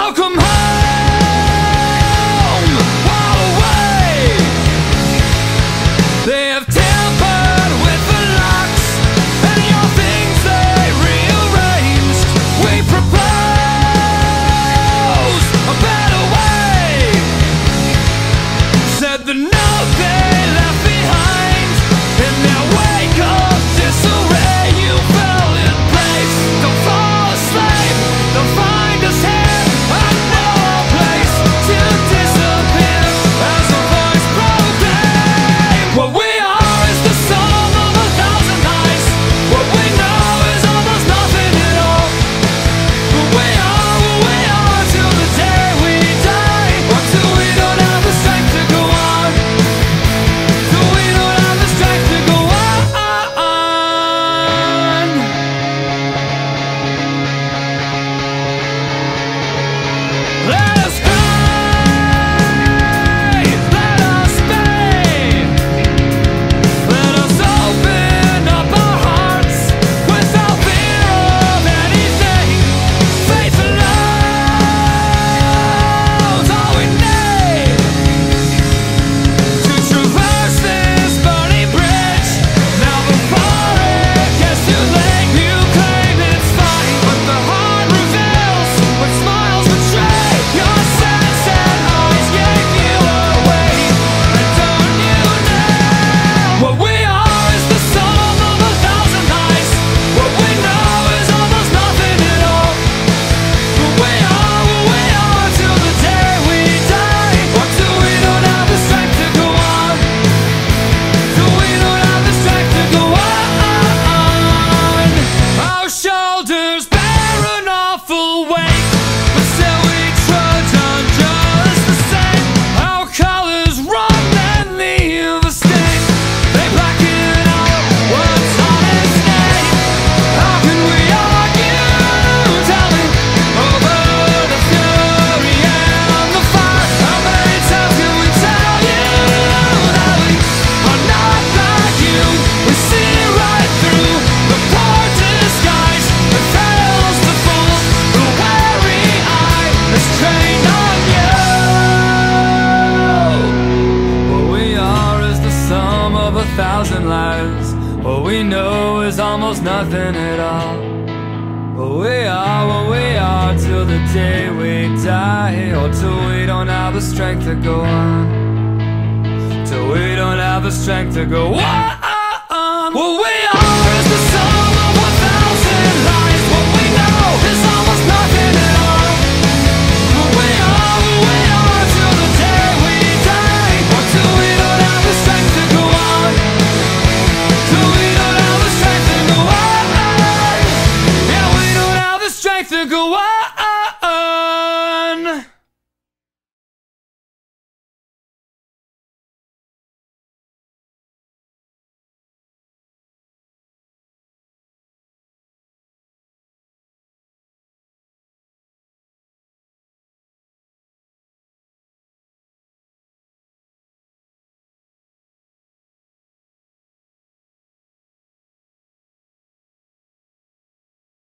I'll come home while away. They have tampered with the locks and your things they rearranged. We propose a better way. Said the note they left behind in their wake of disarray. You fell in place. Don't fall asleep. Don't find us here. I know a place to disappear as a voice proclaimed. What we are is the sum of 1,000 nights. What we know is almost nothing at all. But we are till the day we die, or till we don't have the strength to go on. Till we don't have the strength to go on. Let us cry, let us pay. Let us open up our hearts without fear of anything. Faith alone's all we need to traverse this burning bridge. Now before it gets too late, you claim it's fine, but the heart reveals when smiles betray. Your sense and eyes gave you away, and don't you know? What we are is the sum of 1,000 nights. What we know is almost nothing at all. But we are till the day we die, or till we don't have the strength to go on. Till we don't have the strength to go on. Our shoulders bear an awful weight, but still we trudge on just the same. Our colors run and leave a stain. They blacken out what's on its name. How can we argue, tell me, over the fury and the fire? How many times can we tell you that we are not like you? We see right through the poor disguise that fails to fool the wary eye that's trained on you. What we are is the sum of 1,000 lives. What we know is almost nothing at all. What we are till the day we die, or till we don't have the strength to go on. Till we don't have the strength to go on. What we